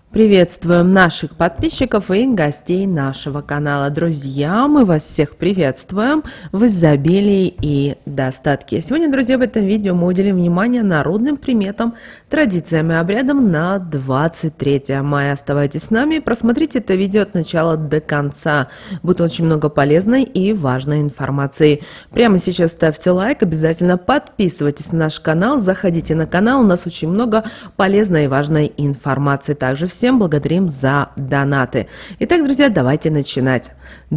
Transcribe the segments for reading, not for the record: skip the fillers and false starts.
Приветствуем наших подписчиков и гостей нашего канала. Друзья, мы вас всех приветствуем в изобилии и достатке. Сегодня, друзья, в этом видео мы уделим внимание народным приметам, традициям и обрядам на 23 мая. Оставайтесь с нами и просмотрите это видео от начала до конца. Будет очень много полезной и важной информации. Прямо сейчас ставьте лайк, обязательно подписывайтесь на наш канал, заходите на канал, у нас очень много полезной и важной информации. Также всем благодарим за донаты. Итак, друзья, давайте начинать.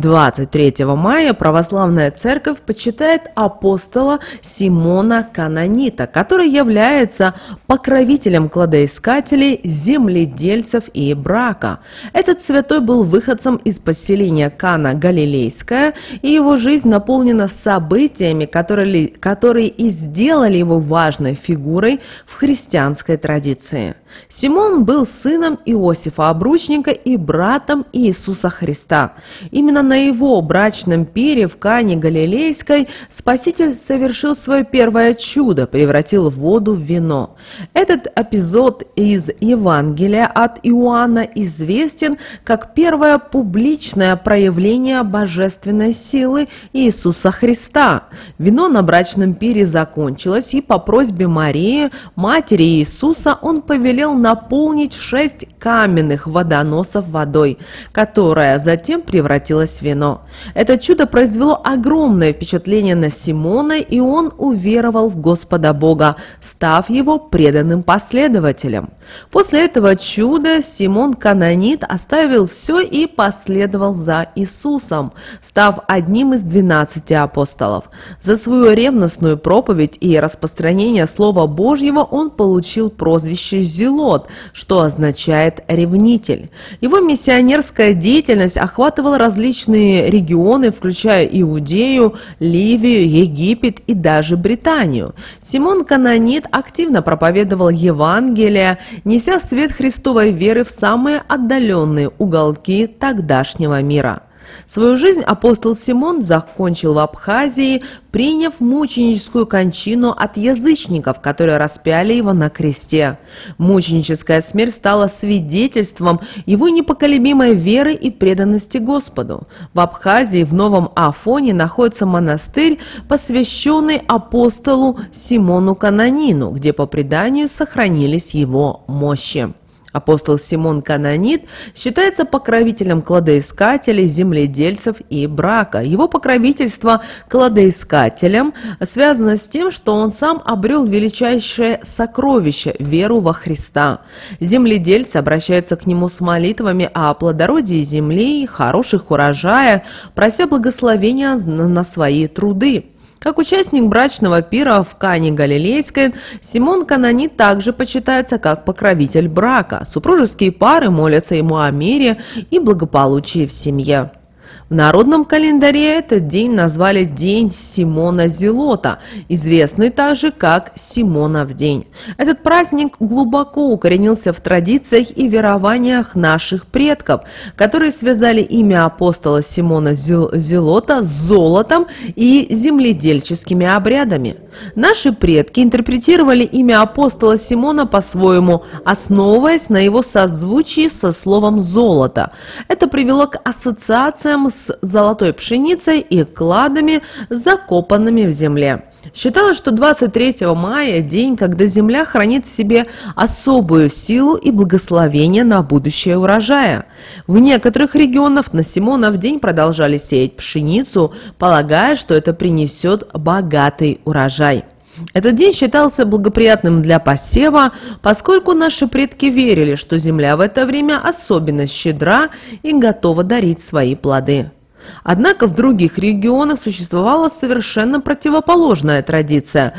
23 мая православная церковь почитает апостола Симона Канонита, который является покровителем кладоискателей, земледельцев и брака. Этот святой был выходцем из поселения Кана Галилейская, и его жизнь наполнена событиями, которые и сделали его важной фигурой в христианской традиции. Симон был сыном Иосифа Обручника и братом Иисуса Христа. Именно на его брачном пире в Кане Галилейской Спаситель совершил свое первое чудо, превратил воду в вино. Этот эпизод из Евангелия от Иоанна известен как первое публичное проявление божественной силы Иисуса Христа. Вино на брачном пире закончилось, и по просьбе Марии, матери Иисуса, он повелел наполнить 6 каменных водоносов водой, которая затем превратилась в вино. Это чудо произвело огромное впечатление на Симона, и он уверовал в Господа Бога, став его преданным последователем. После этого чуда Симон Канонит оставил все и последовал за Иисусом, став одним из 12 апостолов. За свою ревностную проповедь и распространение Слова Божьего он получил прозвище Зелот, что означает ревнитель. Его миссионерская деятельность охватывала различные регионы, включая Иудею, Ливию, Египет и даже Британию. Симон Канонит активно проповедовал Евангелие, неся свет Христовой веры в самые отдаленные уголки тогдашнего мира. Свою жизнь апостол Симон закончил в Абхазии, приняв мученическую кончину от язычников, которые распяли его на кресте. Мученическая смерть стала свидетельством его непоколебимой веры и преданности Господу. В Абхазии, в Новом Афоне, находится монастырь, посвященный апостолу Симону Канонину, где по преданию сохранились его мощи. Апостол Симон Канонит считается покровителем кладоискателей, земледельцев и брака. Его покровительство кладоискателям связано с тем, что он сам обрел величайшее сокровище – веру во Христа. Земледельцы обращаются к нему с молитвами о плодородии земли и хороших урожаях, прося благословения на свои труды. Как участник брачного пира в Кане Галилейской, Симон Канонит также почитается как покровитель брака. Супружеские пары молятся ему о мире и благополучии в семье. В народном календаре этот день назвали День Симона Зелота, известный также как Симонов день. Этот праздник глубоко укоренился в традициях и верованиях наших предков, которые связали имя апостола Симона Зелота с золотом и земледельческими обрядами. Наши предки интерпретировали имя апостола Симона по-своему, основываясь на его созвучии со словом «золото». Это привело к ассоциациям с золотой пшеницей и кладами, закопанными в земле. Считалось, что 23 мая – день, когда земля хранит в себе особую силу и благословение на будущее урожая. В некоторых регионах на Симонов день продолжали сеять пшеницу, полагая, что это принесет богатый урожай. Этот день считался благоприятным для посева, поскольку наши предки верили, что земля в это время особенно щедра и готова дарить свои плоды. Однако в других регионах существовала совершенно противоположная традиция.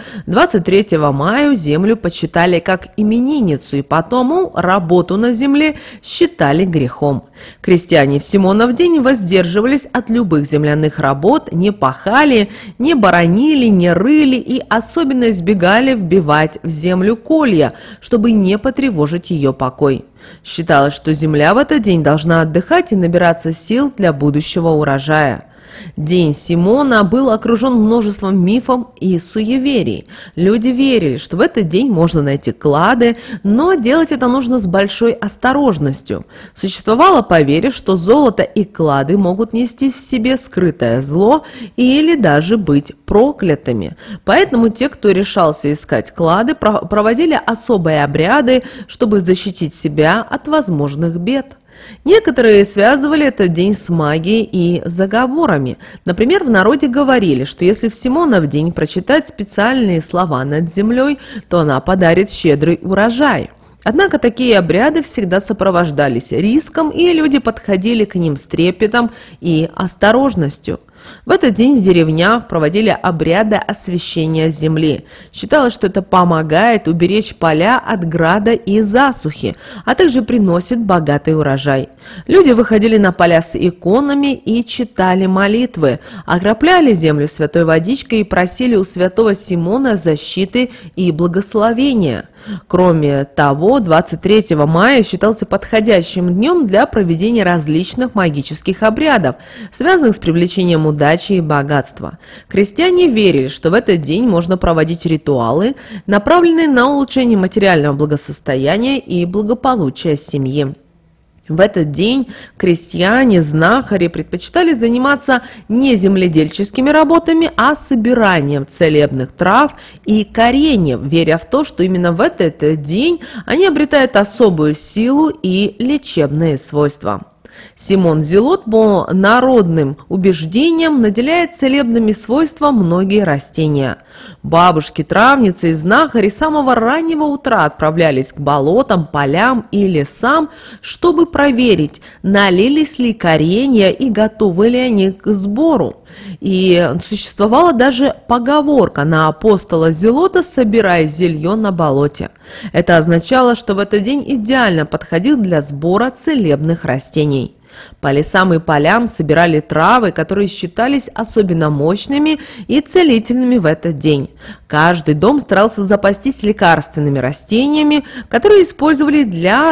23 мая землю почитали как именинницу, и потому работу на земле считали грехом. Крестьяне в Симонов день воздерживались от любых земляных работ, не пахали, не боронили, не рыли и особенно избегали вбивать в землю колья, чтобы не потревожить ее покой. Считалось, что земля в этот день должна отдыхать и набираться сил для будущего урожая. День Симона был окружен множеством мифов и суеверий. Люди верили, что в этот день можно найти клады, но делать это нужно с большой осторожностью. Существовало поверье, что золото и клады могут нести в себе скрытое зло или даже быть проклятыми. Поэтому те, кто решался искать клады, проводили особые обряды, чтобы защитить себя от возможных бед. Некоторые связывали этот день с магией и заговорами. Например, в народе говорили, что если в Симонов день прочитать специальные слова над землей, то она подарит щедрый урожай. Однако такие обряды всегда сопровождались риском, и люди подходили к ним с трепетом и осторожностью. В этот день в деревнях проводили обряды освящения земли. Считалось, что это помогает уберечь поля от града и засухи, а также приносит богатый урожай. Люди выходили на поля с иконами и читали молитвы, окропляли землю святой водичкой и просили у святого Симона защиты и благословения. Кроме того, 23 мая считался подходящим днем для проведения различных магических обрядов, связанных с привлечением удачи и богатства. Крестьяне верили, что в этот день можно проводить ритуалы, направленные на улучшение материального благосостояния и благополучия семьи. В этот день крестьяне, знахари предпочитали заниматься не земледельческими работами, а собиранием целебных трав и кореньев, веря в то, что именно в этот день они обретают особую силу и лечебные свойства. Симон Зелот по народным убеждениям наделяет целебными свойствами многие растения. Бабушки-травницы и знахари с самого раннего утра отправлялись к болотам, полям и лесам, чтобы проверить, налились ли коренья и готовы ли они к сбору. И существовала даже поговорка на апостола Зелота «собирай зелье на болоте». Это означало, что в этот день идеально подходил для сбора целебных растений. По лесам и полям собирали травы, которые считались особенно мощными и целительными в этот день. Каждый дом старался запастись лекарственными растениями, которые использовали для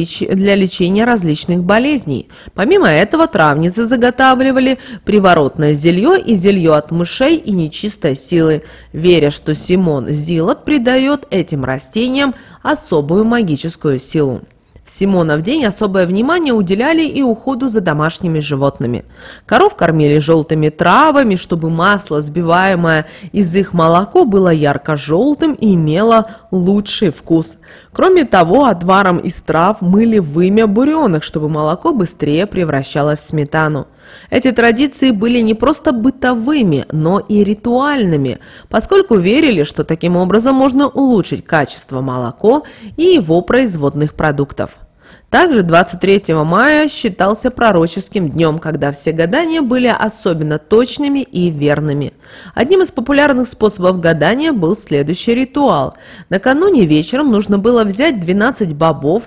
лечения различных болезней. Помимо этого, травницы заготавливали приворотное зелье и зелье от мышей и нечистой силы, веря, что Симон Зелот придает этим растениям особую магическую силу. В Симонов день особое внимание уделяли и уходу за домашними животными. Коров кормили желтыми травами, чтобы масло, сбиваемое из их молока, было ярко-желтым и имело лучший вкус. Кроме того, отваром из трав мыли вымя буренок, чтобы молоко быстрее превращалось в сметану. Эти традиции были не просто бытовыми, но и ритуальными, поскольку верили, что таким образом можно улучшить качество молока и его производных продуктов. Также 23 мая считался пророческим днем, когда все гадания были особенно точными и верными. Одним из популярных способов гадания был следующий ритуал. Накануне вечером нужно было взять 12 бобов,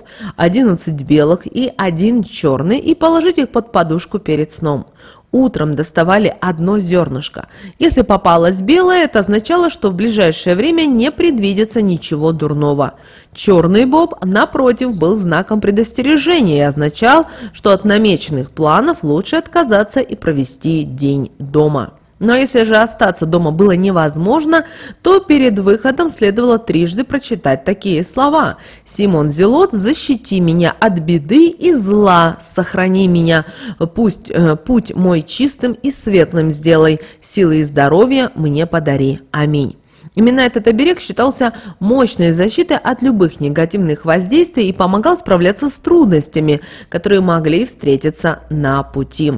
11 белых и 1 черный и положить их под подушку перед сном. Утром доставали одно зернышко. Если попалось белое, это означало, что в ближайшее время не предвидится ничего дурного. Черный боб, напротив, был знаком предостережения и означал, что от намеченных планов лучше отказаться и провести день дома. Но если же остаться дома было невозможно, то перед выходом следовало трижды прочитать такие слова: «Симон Зелот, защити меня от беды и зла, сохрани меня, пусть путь мой чистым и светлым сделай, силы и здоровья мне подари. Аминь». Именно этот оберег считался мощной защитой от любых негативных воздействий и помогал справляться с трудностями, которые могли встретиться на пути.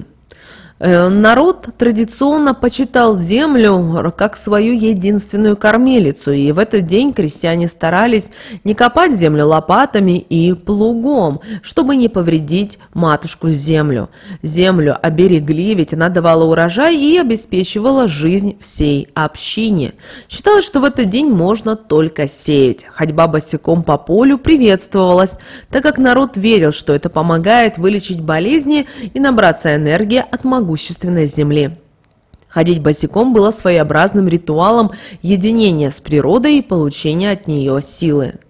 Народ традиционно почитал землю как свою единственную кормилицу, и в этот день крестьяне старались не копать землю лопатами и плугом, чтобы не повредить матушку-землю. Землю оберегли, ведь она давала урожай и обеспечивала жизнь всей общине. Считалось, что в этот день можно только сеять. Ходьба босиком по полю приветствовалась, так как народ верил, что это помогает вылечить болезни и набраться энергии от могущественной земли. Ходить босиком было своеобразным ритуалом единения с природой и получения от нее силы.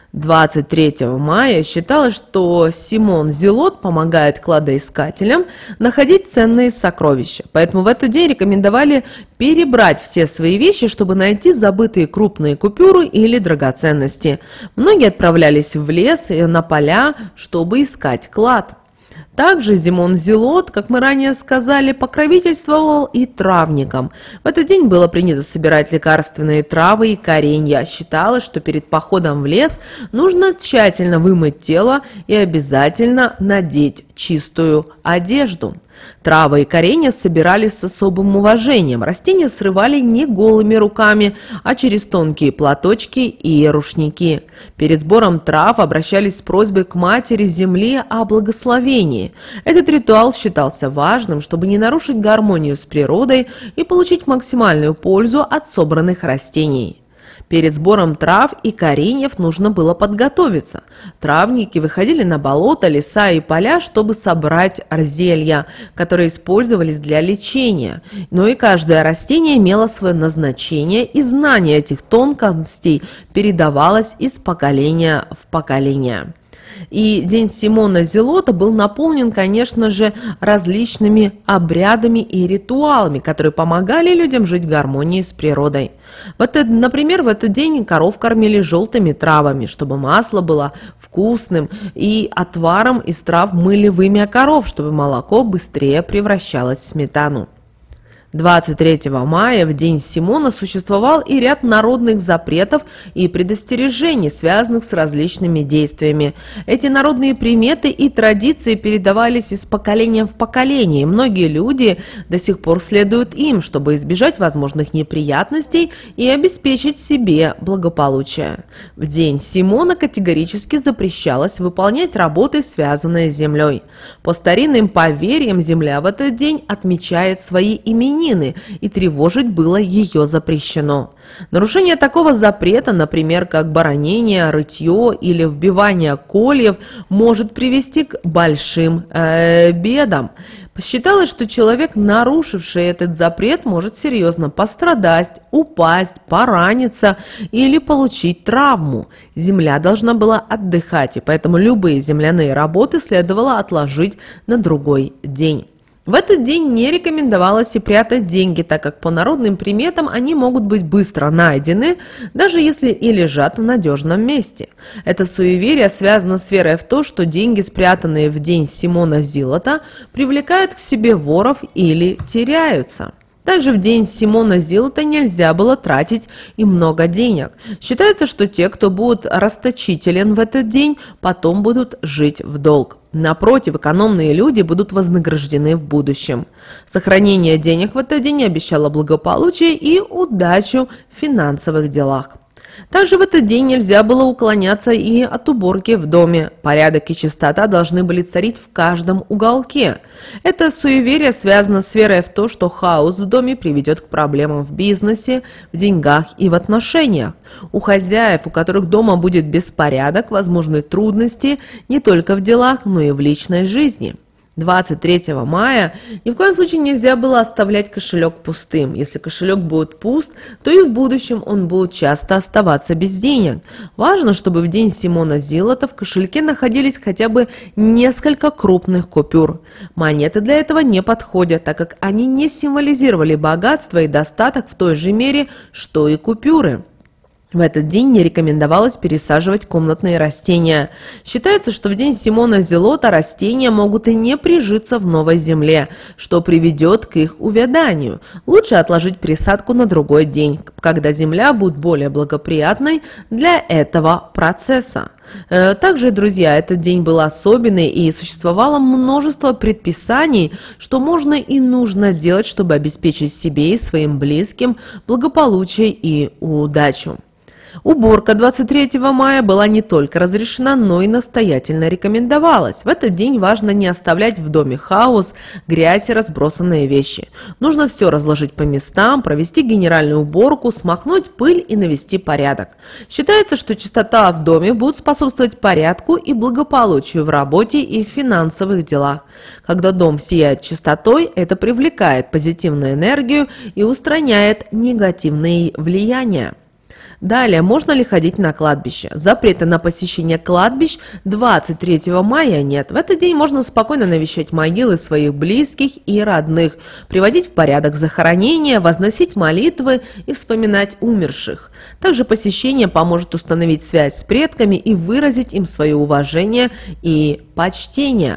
23 мая считалось, что Симон Зелот помогает кладоискателям находить ценные сокровища. Поэтому в этот день рекомендовали перебрать все свои вещи, чтобы найти забытые крупные купюры или драгоценности. Многие отправлялись в лес и на поля, чтобы искать клад. Также Симон Зелот, как мы ранее сказали, покровительствовал и травникам. В этот день было принято собирать лекарственные травы и коренья. Считалось, что перед походом в лес нужно тщательно вымыть тело и обязательно надеть чистую одежду. Травы и коренья собирались с особым уважением. Растения срывали не голыми руками, а через тонкие платочки и рушники. Перед сбором трав обращались с просьбой к матери земли о благословении. Этот ритуал считался важным, чтобы не нарушить гармонию с природой и получить максимальную пользу от собранных растений. Перед сбором трав и кореньев нужно было подготовиться. Травники выходили на болота, леса и поля, чтобы собрать зелья, которые использовались для лечения. Но и каждое растение имело свое назначение, и знание этих тонкостей передавалось из поколения в поколение. И день Симона Зелота был наполнен, конечно же, различными обрядами и ритуалами, которые помогали людям жить в гармонии с природой. Например, в этот день коров кормили желтыми травами, чтобы масло было вкусным, и отваром из трав мыли вымя коров, чтобы молоко быстрее превращалось в сметану. 23 мая, в день Симона, существовал и ряд народных запретов и предостережений, связанных с различными действиями. Эти народные приметы и традиции передавались из поколения в поколение, и многие люди до сих пор следуют им, чтобы избежать возможных неприятностей и обеспечить себе благополучие. В день Симона категорически запрещалось выполнять работы, связанные с землей. По старинным поверьям, земля в этот день отмечает свои именины, и тревожить было ее запрещено. Нарушение такого запрета, например, как баронение, рытье или вбивание кольев, может привести к большим бедам. Считалось, что человек, нарушивший этот запрет, может серьезно пострадать, упасть, пораниться или получить травму. Земля должна была отдыхать, и поэтому любые земляные работы следовало отложить на другой день. В этот день не рекомендовалось и прятать деньги, так как по народным приметам они могут быть быстро найдены, даже если и лежат в надежном месте. Это суеверие связано с верой в то, что деньги, спрятанные в день Симона Зелота, привлекают к себе воров или теряются. Также в день Симона Зелота нельзя было тратить и много денег. Считается, что те, кто будет расточителен в этот день, потом будут жить в долг. Напротив, экономные люди будут вознаграждены в будущем. Сохранение денег в этот день обещало благополучие и удачу в финансовых делах. Также в этот день нельзя было уклоняться и от уборки в доме. Порядок и чистота должны были царить в каждом уголке. Это суеверие связано с верой в то, что хаос в доме приведет к проблемам в бизнесе, в деньгах и в отношениях. У хозяев, у которых дома будет беспорядок, возможны трудности не только в делах, но и в личной жизни. 23 мая ни в коем случае нельзя было оставлять кошелек пустым. Если кошелек будет пуст, то и в будущем он будет часто оставаться без денег. Важно, чтобы в день Симона Зелота в кошельке находились хотя бы несколько крупных купюр. Монеты для этого не подходят, так как они не символизировали богатство и достаток в той же мере, что и купюры. В этот день не рекомендовалось пересаживать комнатные растения. Считается, что в день Симона Зелота растения могут и не прижиться в новой земле, что приведет к их увяданию. Лучше отложить пересадку на другой день, когда земля будет более благоприятной для этого процесса. Также, друзья, этот день был особенный, и существовало множество предписаний, что можно и нужно делать, чтобы обеспечить себе и своим близким благополучие и удачу. Уборка 23 мая была не только разрешена, но и настоятельно рекомендовалась. В этот день важно не оставлять в доме хаос, грязь и разбросанные вещи. Нужно все разложить по местам, провести генеральную уборку, смахнуть пыль и навести порядок. Считается, что чистота в доме будет способствовать порядку и благополучию в работе и в финансовых делах. Когда дом сияет чистотой, это привлекает позитивную энергию и устраняет негативные влияния. Далее, можно ли ходить на кладбище? Запрета на посещение кладбищ 23 мая нет. В этот день можно спокойно навещать могилы своих близких и родных, приводить в порядок захоронения, возносить молитвы и вспоминать умерших. Также посещение поможет установить связь с предками и выразить им свое уважение и почтение.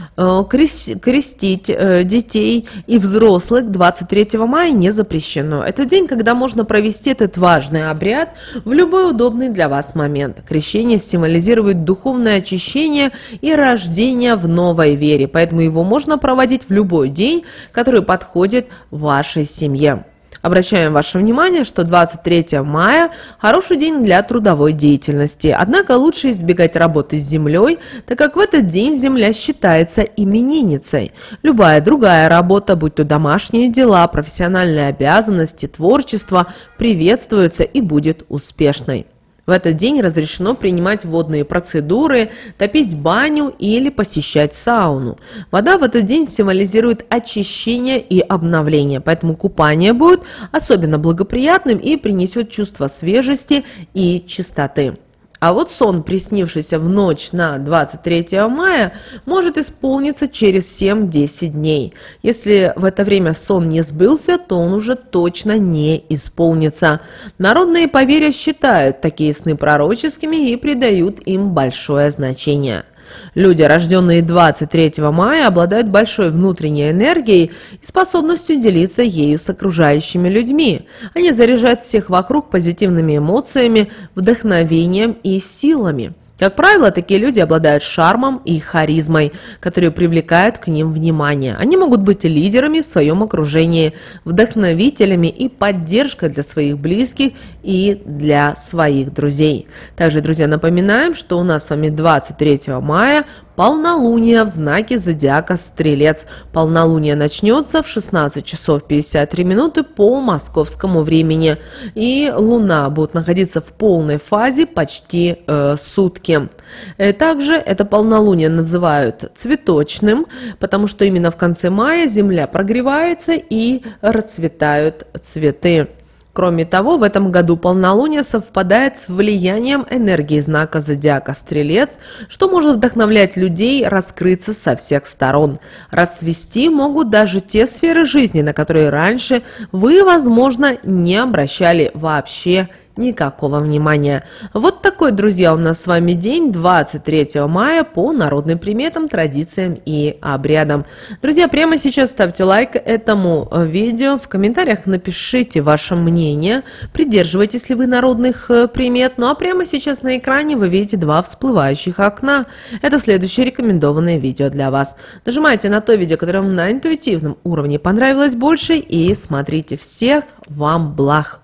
Крестить детей и взрослых 23 мая не запрещено. Это день, когда можно провести этот важный обряд в любой удобный для вас момент. Крещение символизирует духовное очищение и рождение в новой вере, поэтому его можно проводить в любой день, который подходит вашей семье. Обращаем ваше внимание, что 23 мая – хороший день для трудовой деятельности. Однако лучше избегать работы с землей, так как в этот день земля считается именинницей. Любая другая работа, будь то домашние дела, профессиональные обязанности, творчество, приветствуется и будет успешной. В этот день разрешено принимать водные процедуры, топить баню или посещать сауну. Вода в этот день символизирует очищение и обновление, поэтому купание будет особенно благоприятным и принесет чувство свежести и чистоты. А вот сон, приснившийся в ночь на 23 мая, может исполниться через 7-10 дней. Если в это время сон не сбылся, то он уже точно не исполнится. Народные поверья считают такие сны пророческими и придают им большое значение. Люди, рожденные 23 мая, обладают большой внутренней энергией и способностью делиться ею с окружающими людьми. Они заряжают всех вокруг позитивными эмоциями, вдохновением и силами. Как правило, такие люди обладают шармом и харизмой, которые привлекают к ним внимание. Они могут быть лидерами в своем окружении, вдохновителями и поддержкой для своих близких и для своих друзей. Также, друзья, напоминаем, что у нас с вами 23 мая полнолуние в знаке зодиака Стрелец. Полнолуние начнется в 16 часов 53 минуты по московскому времени. И Луна будет находиться в полной фазе почти сутки. Также это полнолуние называют цветочным, потому что именно в конце мая Земля прогревается и расцветают цветы. Кроме того, в этом году полнолуние совпадает с влиянием энергии знака зодиака Стрелец, что может вдохновлять людей раскрыться со всех сторон. Расцвести могут даже те сферы жизни, на которые раньше вы, возможно, не обращали вообще никакого внимания. Вот такой, друзья, у нас с вами день 23 мая по народным приметам, традициям и обрядам. Друзья, прямо сейчас ставьте лайк этому видео, в комментариях напишите ваше мнение, придерживаетесь ли вы народных примет. Ну а прямо сейчас на экране вы видите два всплывающих окна. Это следующее рекомендованное видео для вас. Нажимайте на то видео, которое вам на интуитивном уровне понравилось больше, и смотрите. Всех вам благ!